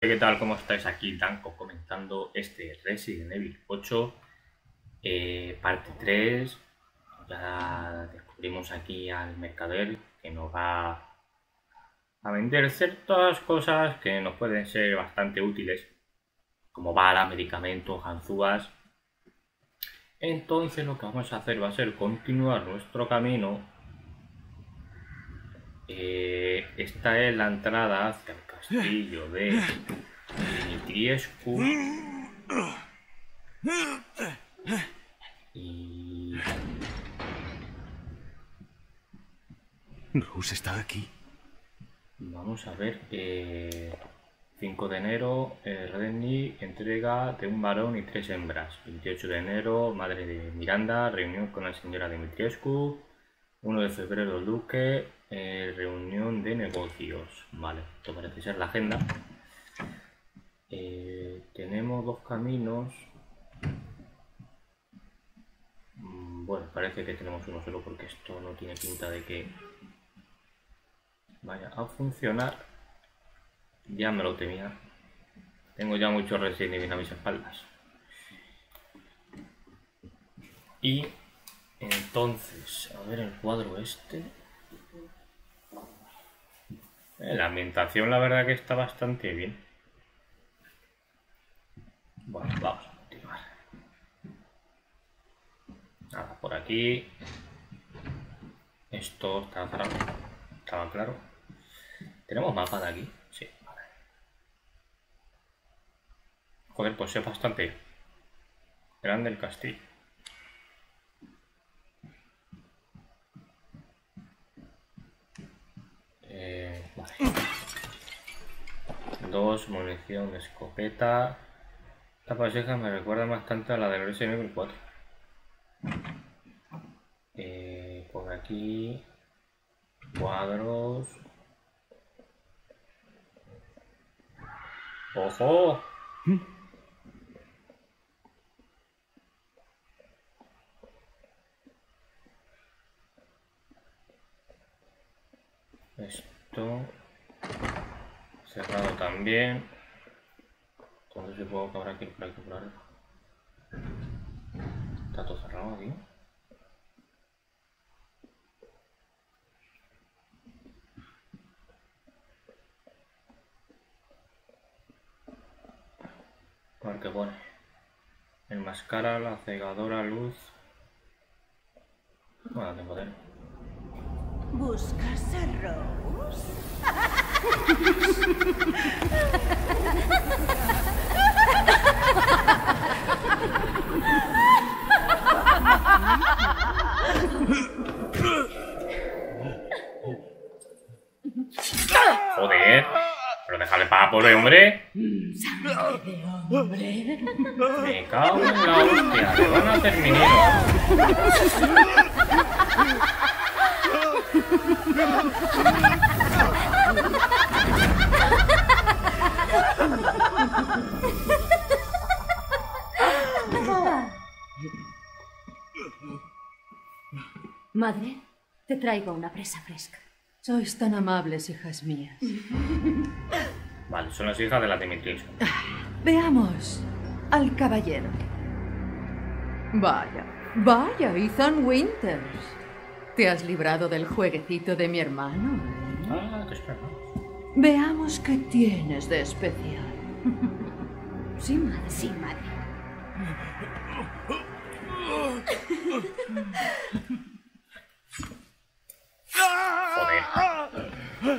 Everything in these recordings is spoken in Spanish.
¿Qué tal? ¿Cómo estáis? Aquí Danko comentando este Resident Evil 8 parte 3. Ya descubrimos aquí al mercader que nos va a vender ciertas cosas que nos pueden ser bastante útiles, como balas, medicamentos, ganzúas. Entonces lo que vamos a hacer va a ser continuar nuestro camino. Esta es la entrada hacia el castillo de Dimitrescu. Y... Rose está aquí. vamos a ver. 5 de enero, Redney, entrega de un varón y 3 hembras. 28 de enero, madre de Miranda, reunión con la señora Dimitrescu. 1 de febrero, Duque, reunión de negocios. Vale, esto parece ser la agenda. Tenemos 2 caminos. Bueno, parece que tenemos uno solo porque esto no tiene pinta de que vaya a funcionar. Ya me lo temía. Tengo ya mucho Resident Evil a mis espaldas. Y entonces, a ver el cuadro este. La ambientación la verdad que está bastante bien. Bueno, vamos a continuar. Nada, por aquí. Esto está cerrado. Estaba claro. ¿Tenemos mapa de aquí? Sí, vale. Joder, pues es bastante grande el castillo. Vale. 2, munición de escopeta. Esta paseja me recuerda bastante a la del Resident Evil 4. Por aquí cuadros. ¡Ojo! Esto cerrado también. Entonces supongo que habrá que ir por aquí, por arriba. Está todo cerrado aquí. A ver qué pone. Enmascara la cegadora luz. Bueno, tengo poder. ¿Buscas a Rose? Joder, pero déjale para pobre hombre. Sangre de hombre. Me cago en la hostia, le van a terminar. Madre, te traigo una presa fresca. Sois tan amables, hijas mías. Vale, son las hijas de la Dimitrescu. Veamos al caballero. Vaya, vaya, Ethan Winters. ¿Te has librado del jueguecito de mi hermano? Ah, qué espera. Veamos qué tienes de especial. Sí, madre. Sí, madre. Joder.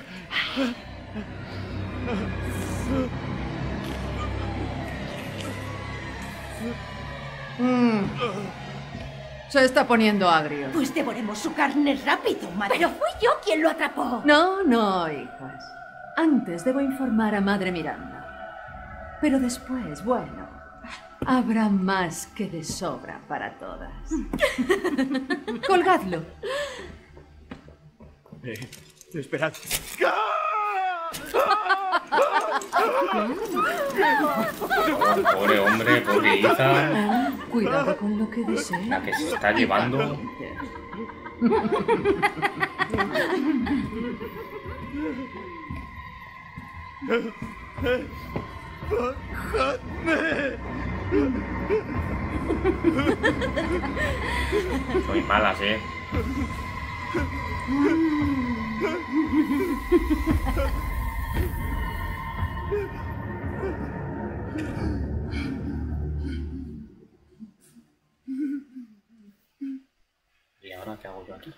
Se está poniendo agrio. Pues devoremos su carne rápido, madre. Pero fui yo quien lo atrapó. No, no, hijas. Antes debo informar a Madre Miranda. Pero después, bueno, habrá más que de sobra para todas. Colgadlo. Esperad. Pobre hombre, pobre hija. Cuidado con lo que desees. La que se está llevando. Soy malas, ¿eh? ¿Y ahora qué hago yo aquí?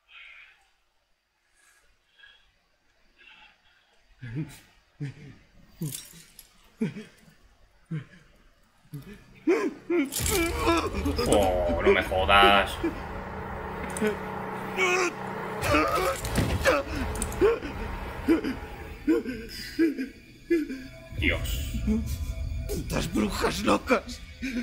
Oh, no me jodas. Dios. ¡Putas brujas locas!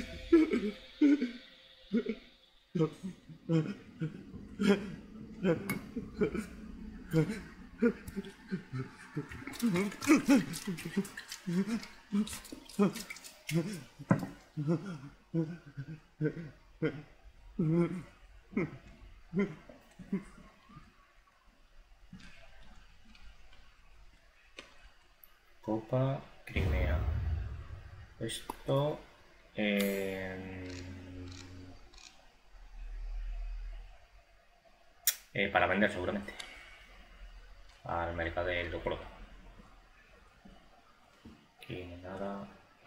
Copa Crimea. Esto para vender seguramente al mercader lo coloco. Aquí nada.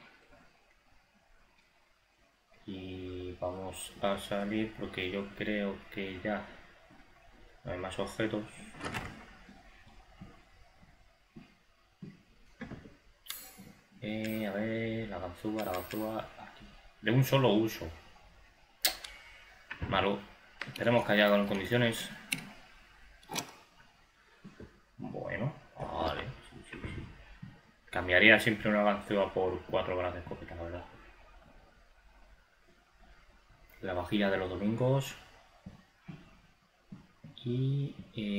Y vamos a salir porque yo creo que ya no hay más objetos. A ver, la ganzúa aquí. De un solo uso. Malo. Esperemos que haya en condiciones. Bueno, vale. Sí. Cambiaría siempre una ganzúa por 4 balas de escopeta, la verdad. La vajilla de los domingos. Y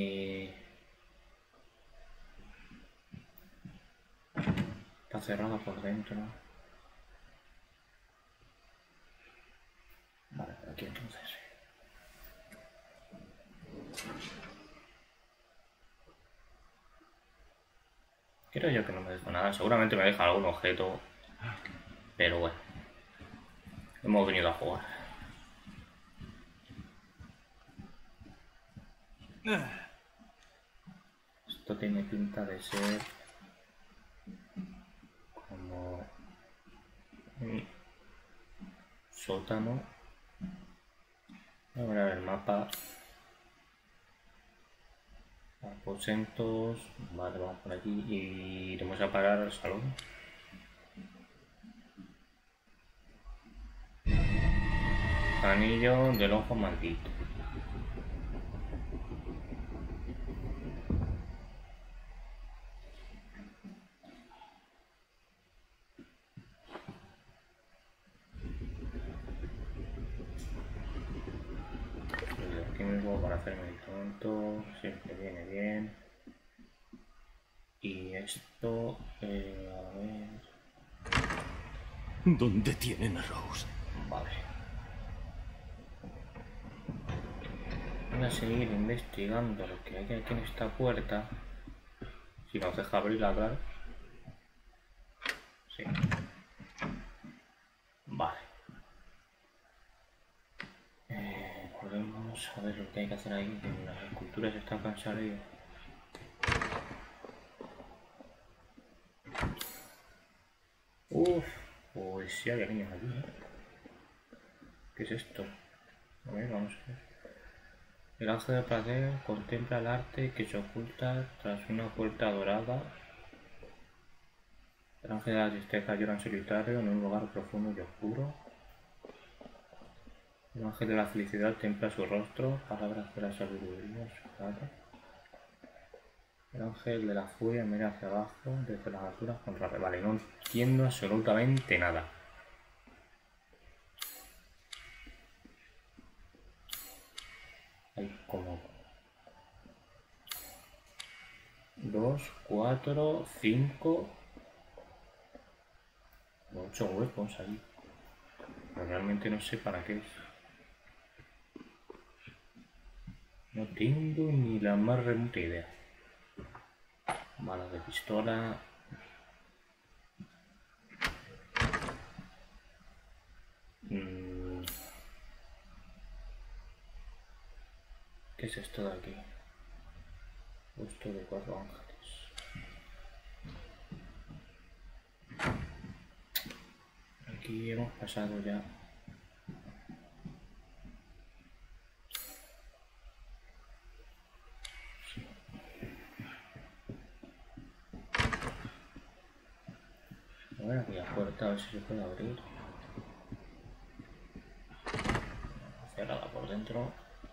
está cerrada por dentro. Vale, por aquí entonces. Creo yo que no me dejo nada. Seguramente me deja algún objeto. Pero bueno. Hemos venido a jugar. Esto tiene pinta de ser como un sótano. Voy a mirar el mapa. Aposentos. Vale, vamos por aquí y iremos a parar al salón. Anillo del ojo maldito. Para hacerme el tonto, siempre viene bien. Y esto, a ver. ¿Dónde tienen a Rose? Vale. Voy a seguir investigando lo que hay aquí en esta puerta. Si nos deja abrirla, claro. Sí. Vale. Podemos ver lo que hay que hacer ahí. Las esculturas están cansadas. Uff, pues sí había niños aquí, ¿eh? ¿Qué es esto? A ver, vamos a ver. El ángel del placer contempla el arte que se oculta tras una puerta dorada. El ángel de la tristeza llora en solitario en un lugar profundo y oscuro. El ángel de la felicidad templa su rostro, palabras de la sabiduría, su cara. El ángel de la furia mira hacia abajo, desde las alturas contra el vale. No entiendo absolutamente nada. Hay como 2, 4, 5, 8 huecos ahí. Pero realmente no sé para qué es. No tengo ni la más remota idea. Balas de pistola. ¿Qué es esto de aquí? Busto de 4 ángeles. Aquí hemos pasado ya. Bueno, aquí la puerta, a ver si se puede abrir. Cerrada por dentro.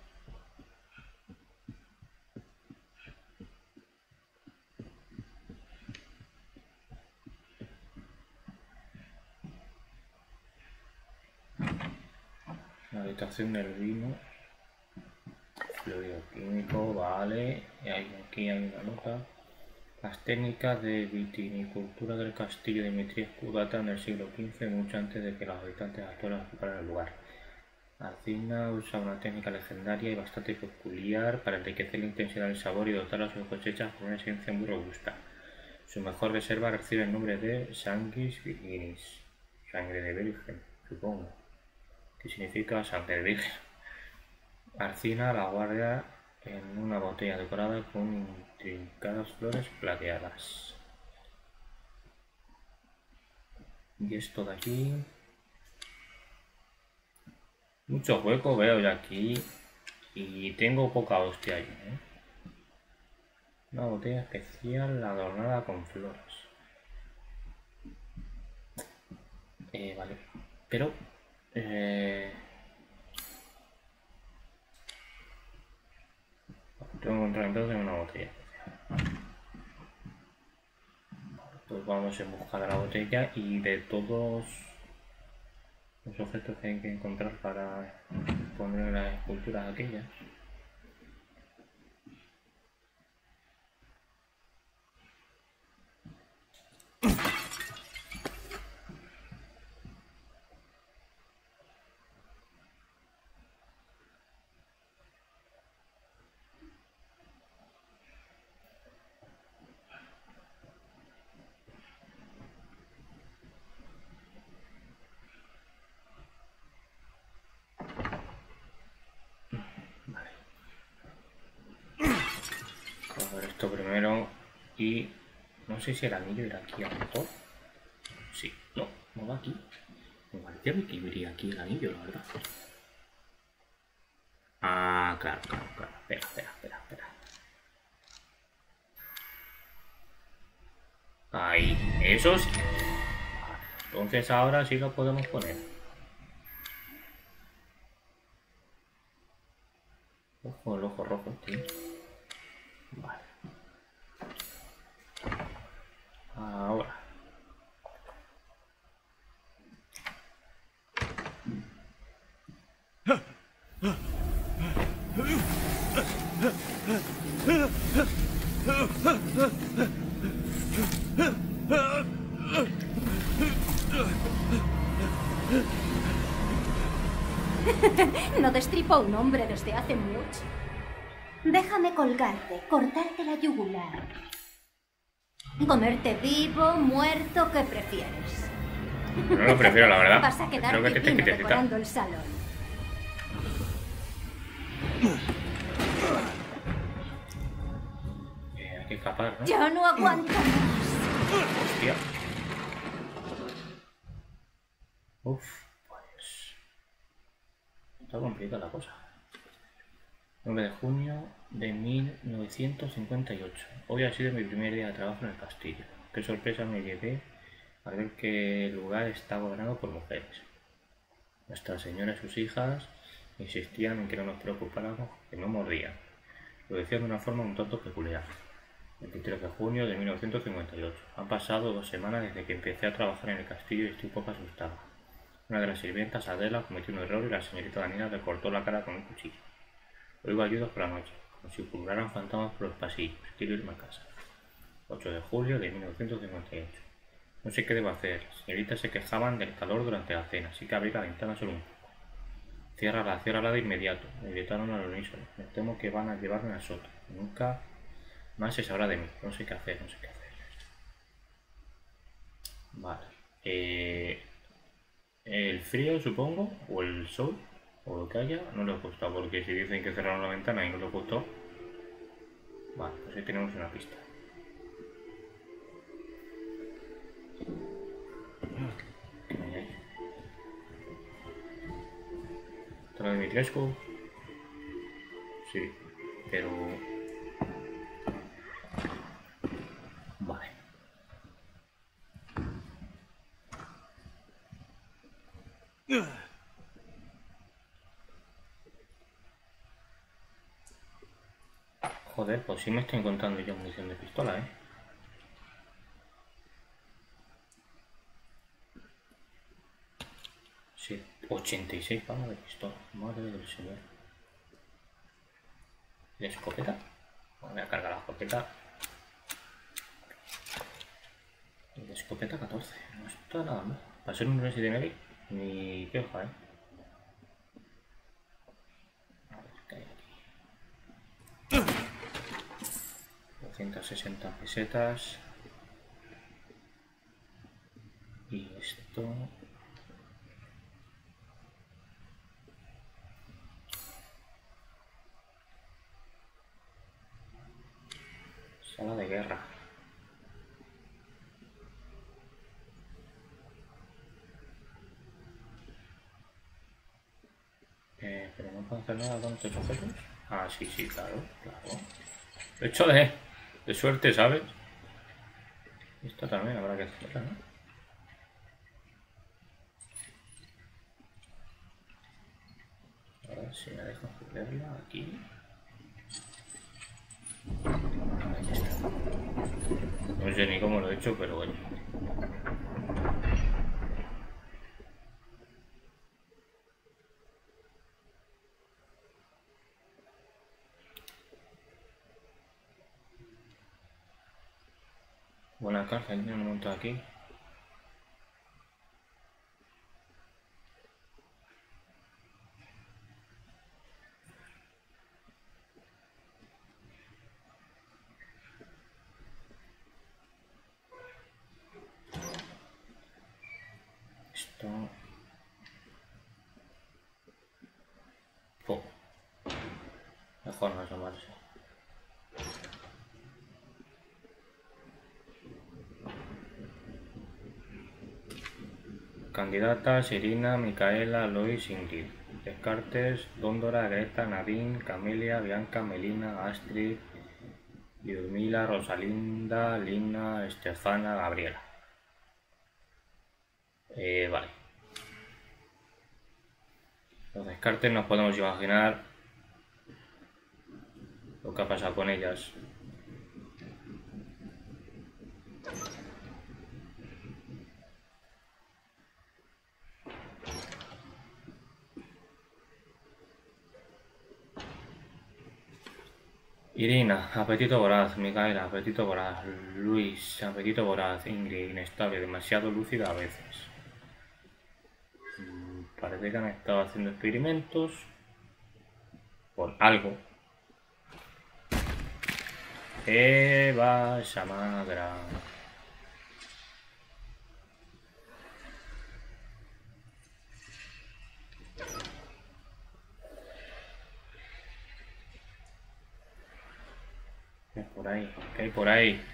La habitación del vino. Fluido químico, vale. Y aquí hay una nota. Las técnicas de vitinicultura del castillo de Dimitrescu datan del siglo XV, mucho antes de que los habitantes actuales ocuparan el lugar. Alcina usa una técnica legendaria y bastante peculiar para enriquecer la intensidad del sabor y dotar a sus cosechas con una esencia muy robusta. Su mejor reserva recibe el nombre de Sanguis Virginis, sangre de virgen, supongo. ¿Qué significa sangre de virgen? Alcina la guarda en una botella decorada con intrincadas flores plateadas. Y esto de aquí. Mucho hueco veo yo aquí. Y tengo poca hostia ahí, ¿eh? Una botella especial adornada con flores. Vale. Pero... tengo que encontrar entonces una botella. Pues vamos en busca de la botella y de todos los objetos que hay que encontrar para poner en las esculturas aquellas. Esto primero y no sé si el anillo irá aquí a lo mejor. Sí, no va aquí. Me parecía que iría aquí el anillo, la verdad. Ah, claro. Espera. Ahí, eso sí. Entonces ahora sí lo podemos poner. Ojo, el ojo rojo, tío. Vale. Ahora. No destripo a un hombre desde hace mucho. Déjame colgarte, cortarte la yugular. Comerte vivo, muerto, ¿qué prefieres? No lo prefiero, la verdad. Vas a quedar Creo que te divino quites decorando el salón. Hay que escapar, ¿no? Yo no aguanto más. Hostia. Uf, pues... está complicada la cosa. 9 de junio de 1958. Hoy ha sido mi primer día de trabajo en el castillo. Qué sorpresa me llevé al ver que el lugar está gobernado por mujeres. Nuestra señora y sus hijas insistían en que no nos preocupáramos, que no mordían. Lo decían de una forma un tanto peculiar. 23 de junio de 1958. Han pasado 2 semanas desde que empecé a trabajar en el castillo y estoy un poco asustada. Una de las sirvientas, Adela, cometió un error y la señorita Danila le cortó la cara con un cuchillo. Oigo ayudas por la noche, como si pulularan fantasmas por los pasillos. Quiero irme a casa. 8 de julio de 1958. No sé qué debo hacer. Las señoritas se quejaban del calor durante la cena, así que abrí la ventana solo un poco. Ciérrala de inmediato. Me gritaron al unísono. Me temo que van a llevarme al sótano. Nunca más se sabrá de mí. No sé qué hacer. Vale. El frío, supongo, o el sol. O lo que haya, no le gusta, porque si dicen que cerraron la ventana y no le gustó. Vale, pues ahí tenemos una pista. ¿Qué hay ahí? ¿Está de Dimitrescu? Sí, pero... Vale. Joder, pues sí me estoy encontrando yo munición de pistola, ¿eh? Sí, 86 pavos de pistola. Madre del señor. ¿Y la escopeta? Voy a cargar la escopeta. Y la escopeta 14. No está nada mal. Para ser un Resident Evil, ni qué hoja, ¿eh? A ver, ¿qué hay aquí? 260 pesetas. Y esto... Sala de guerra. Pero no puedo hacer nada con estos objetos. Ah, sí, sí, claro, claro. Hecho de suerte, ¿sabes? Esto también habrá que hacerla, ¿no? A ver si me dejo verla aquí. Ahí está. No sé ni cómo lo he hecho, pero bueno. Buena carta, me monto aquí. Esto... Oh. Mejor no asomarse. Candidatas: Irina, Micaela, Lois, Ingrid. Descartes: Dóndora, Greta, Nadine, Camelia, Bianca, Melina, Astrid, Lyudmila, Rosalinda, Lina, Estefana, Gabriela. Vale. Los Descartes nos podemos imaginar lo que ha pasado con ellas. Irina, apetito voraz. Micaela, apetito voraz. Luis, apetito voraz. Ingrid, inestable, demasiado lúcida a veces. Parece que han estado haciendo experimentos por algo. Eva Samagra. ¿Qué hay por ahí? ¿Qué hay por ahí?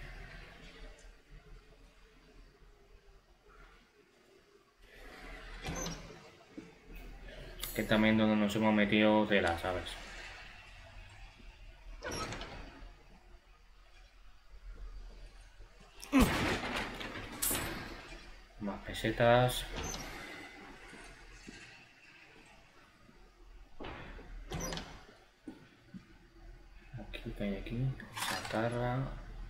Que también donde nos hemos metido tela, ¿sabes? Más pesetas. Aquí, ¿qué hay aquí? Chatarra.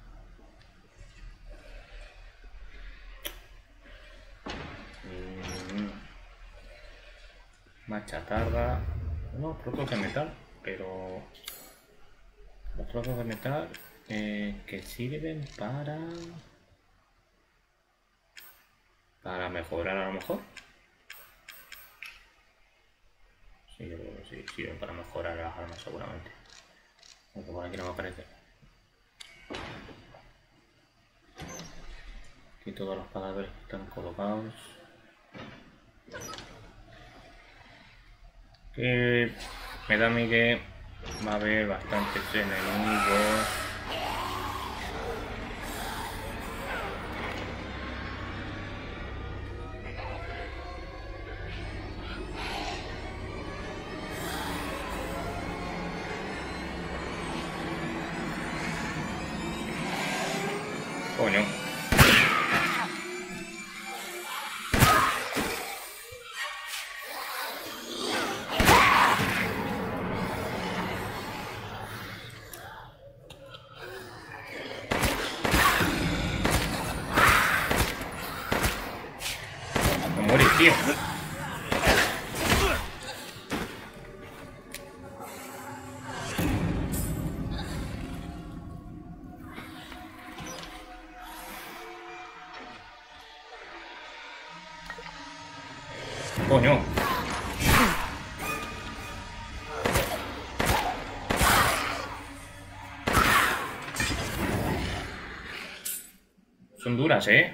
Más chatarra. No, trozos de metal, pero... Los trozos de metal que sirven para mejorar a lo mejor. Sí, yo creo que sí, sirven para mejorar las armas seguramente. Aunque por aquí no me aparece. Aquí todos los cadáveres están colocados. Que me da a mí que va a haber bastantes enemigos. Coño. No muere, tío. Coño. Son duras, ¿eh?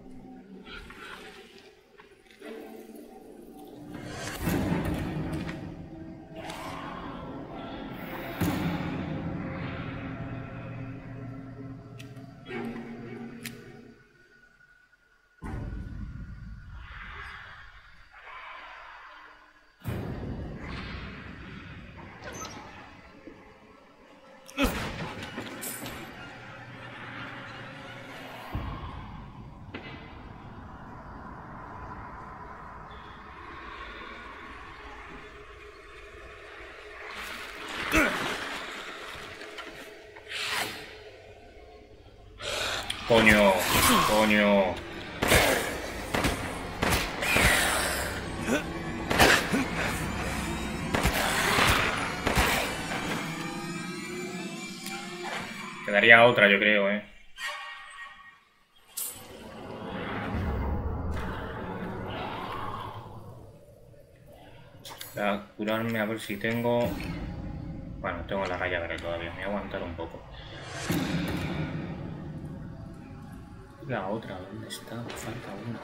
Coño, coño. Quedaría otra, yo creo, ¿eh? Voy a curarme a ver si tengo... Bueno, tengo la raya verde todavía. Me voy a aguantar un poco. La otra, ¿dónde está? Me falta una.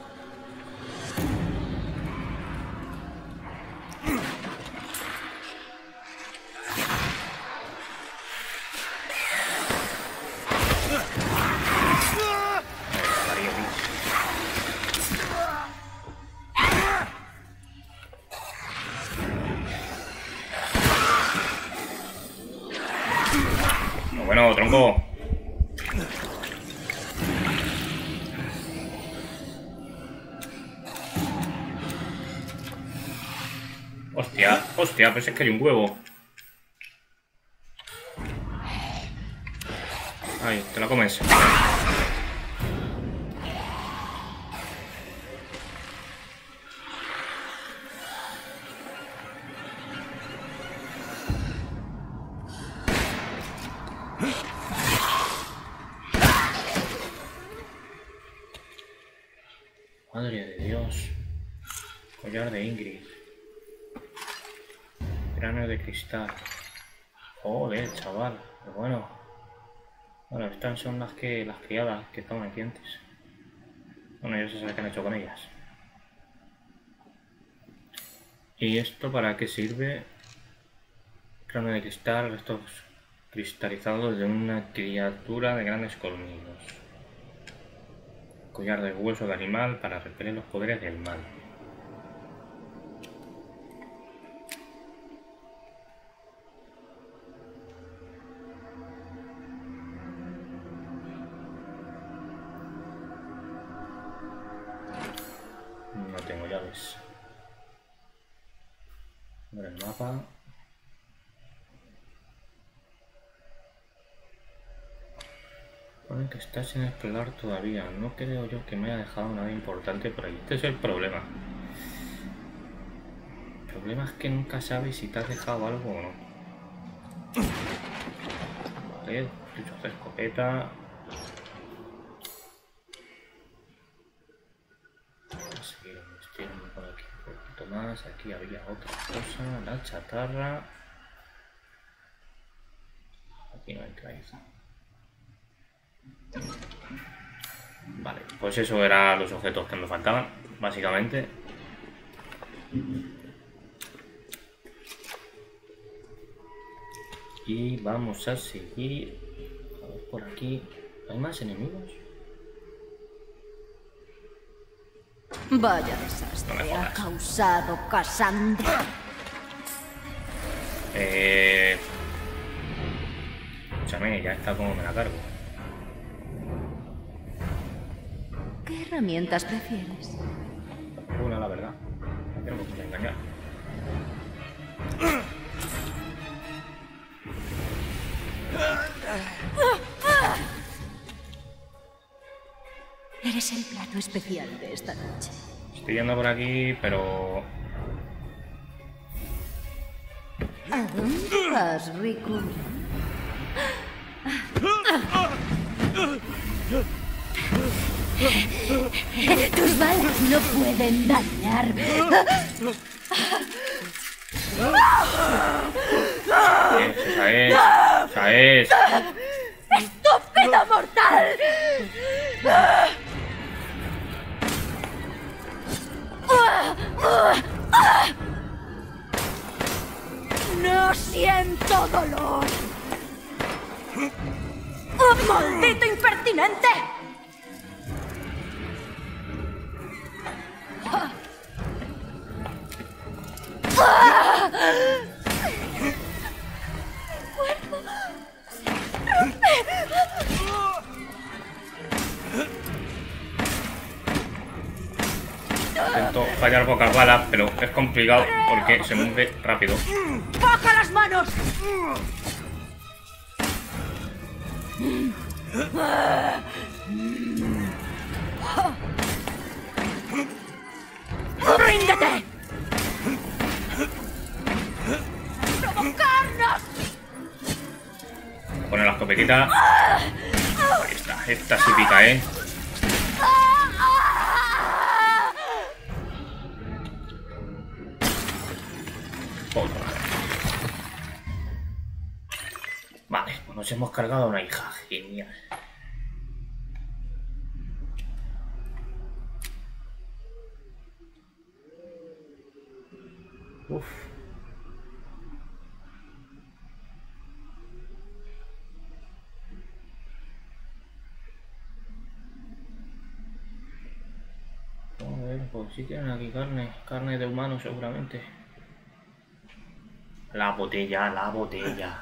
Bueno, tronco. Hostia, hostia, pues es que hay un huevo. Ay, te la comes. Madre de Dios. Collar de Ingrid. Cráneo de cristal. Joder, chaval. Pero bueno. Bueno, estas son las criadas que estaban aquí antes. Bueno, ya se sabe qué han hecho con ellas. ¿Y esto para qué sirve? Cráneo de cristal, restos cristalizados de una criatura de grandes colmillos. Collar de hueso de animal para repeler los poderes del mal. No tengo llaves. Abre el mapa. Pone que está sin explorar todavía. No creo yo que me haya dejado nada importante por ahí. Este es el problema. El problema es que nunca sabes si te has dejado algo o no. Vale, dicho de escopeta. Voy a seguir investigando por aquí un poquito más. Aquí había otra cosa. La chatarra. Aquí no entra esa. Vale, pues eso eran los objetos que me faltaban, básicamente. Y vamos a seguir. A ver por aquí. ¿Hay más enemigos? Vaya desastre ha causado Cassandra. Escúchame, ya está como me la cargo. ¿Qué herramientas prefieres? Una, la verdad. No tengo que engañar. Eres el plato especial de esta noche. Estoy yendo por aquí, pero... ¿A dónde vas, Riku? Tus balas no pueden dañarme. Esa es. ¡Estúpido mortal! ¡No siento dolor! ¡Oh, maldito impertinente! Intento fallar pocas balas, pero es complicado porque se mueve rápido. ¡Baja las manos! ¡Ríndete! ¡Provocarnos! Pone la escopetita. Ahí está, esta sí pica, Vale, pues nos hemos cargado a una hija. Genial. Uf. A ver, pues sí tienen aquí carne de humano seguramente. La botella.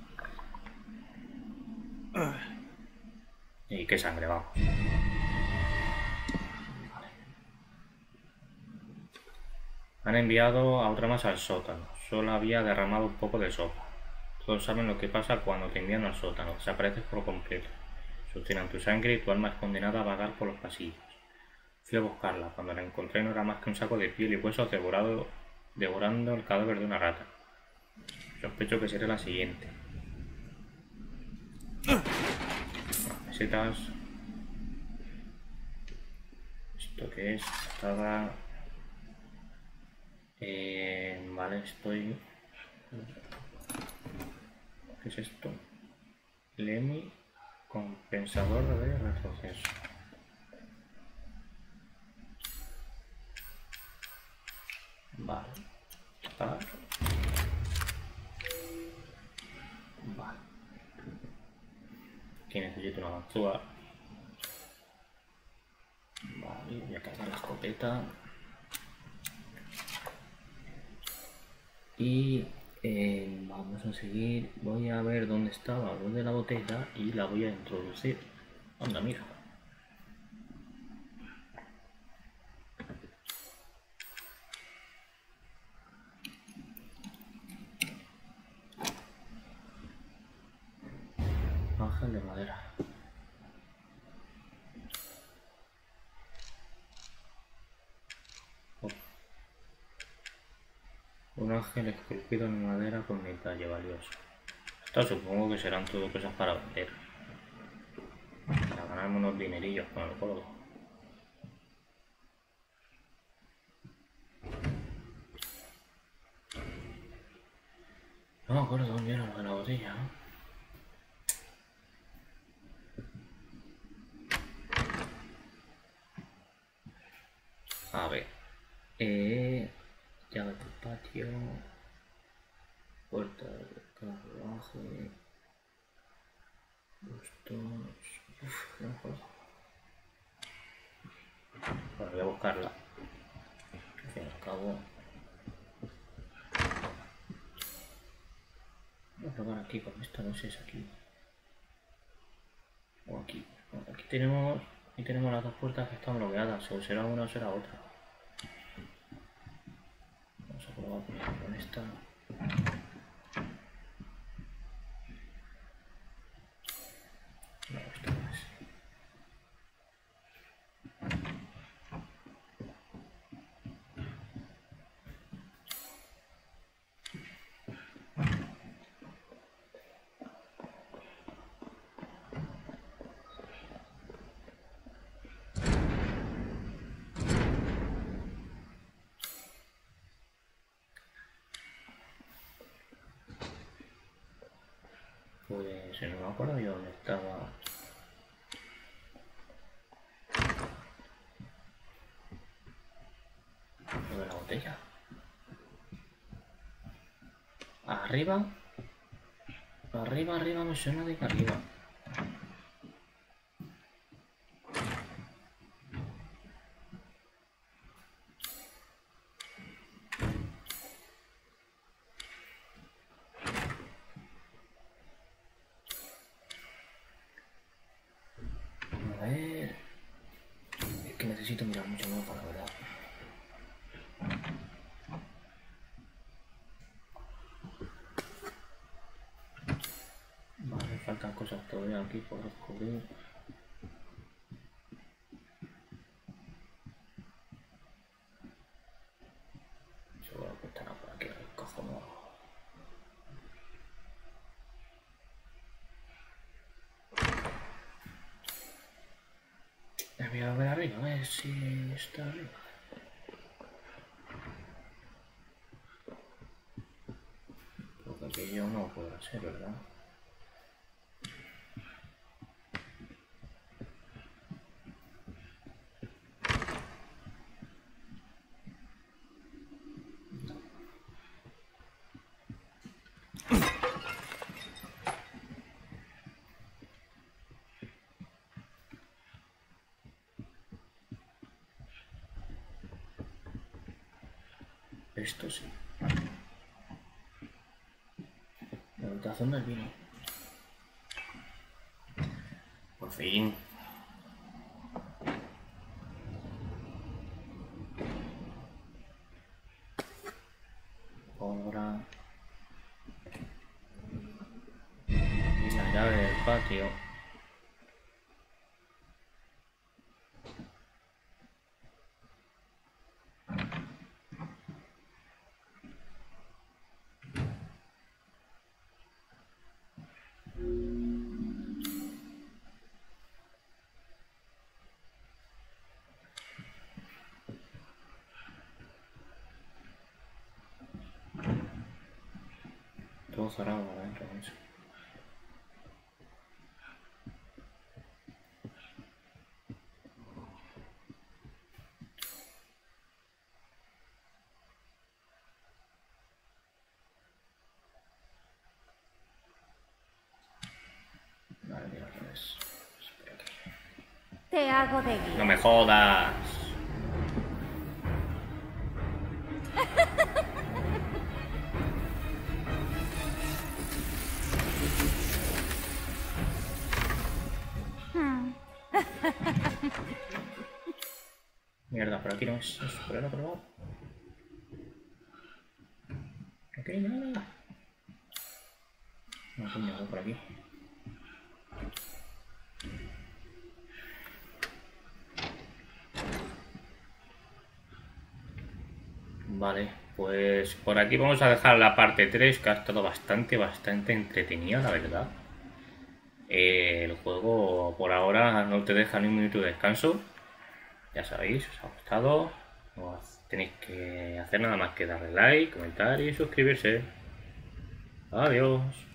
Y qué sangre, vamos. Vale. Han enviado a otra más al sótano. Solo había derramado un poco de sopa. Todos saben lo que pasa cuando te envían al sótano. Desapareces por completo. Succionan tu sangre y tu alma es condenada a vagar por los pasillos. Fui a buscarla. Cuando la encontré no era más que un saco de piel y huesos devorando el cadáver de una rata. Sospecho que será la siguiente. Mesetas. ¿Esto qué es? Estaba... vale, estoy... ¿Qué es esto? Lemmy, compensador de retroceso. Vale. Vale. Aquí necesito una ganzúa. Vale, voy a cargar la escopeta. Y vamos a seguir. Voy a ver dónde estaba lo de la botella y la voy a introducir. Anda, mira. Ángel de madera. Un ángel esculpido en madera con detalle valioso. Esto supongo que serán todo cosas para vender. Para ganarme unos dinerillos con el gordo. No me acuerdo dónde era lo de la botella, ¿no? A ver. Llave del patio. Puerta de carruaje. Bustos. Uf, no jodas. Bueno, voy a buscarla. Al fin y al cabo. Voy a probar aquí con esta, no sé si es aquí. O aquí. Bueno, aquí tenemos las dos puertas que están bloqueadas. O será una o será otra. Vamos a probar con esta. No, esta no es. Pues no me acuerdo yo dónde estaba. Lo de la botella. Arriba. Arriba me suena de que arriba. A ver. Es que necesito mirar mucho más, la verdad. Vale, faltan cosas todavía aquí por descubrir. Seguro que estará por aquí el cojonudo. Voy a ver arriba, a ver si está arriba. Porque aquello no puede ser, ¿verdad? Esto sí. La habitación del vino. Por fin. Ahora. Y la llave del patio. Todo cerrado adentro, eso. Vale, mira, al revés. Espera aquí. Te hago de guía. No me jodas. Mierda, por aquí no es. Es por el otro lado. Aquí no hay nada. No, coño, voy por aquí. Vale, pues por aquí vamos a dejar la parte 3, que ha estado bastante entretenida, la verdad. El juego por ahora no te deja ni un minuto de descanso. Ya sabéis, os ha gustado. No tenéis que hacer nada más que darle like, comentar y suscribirse. Adiós.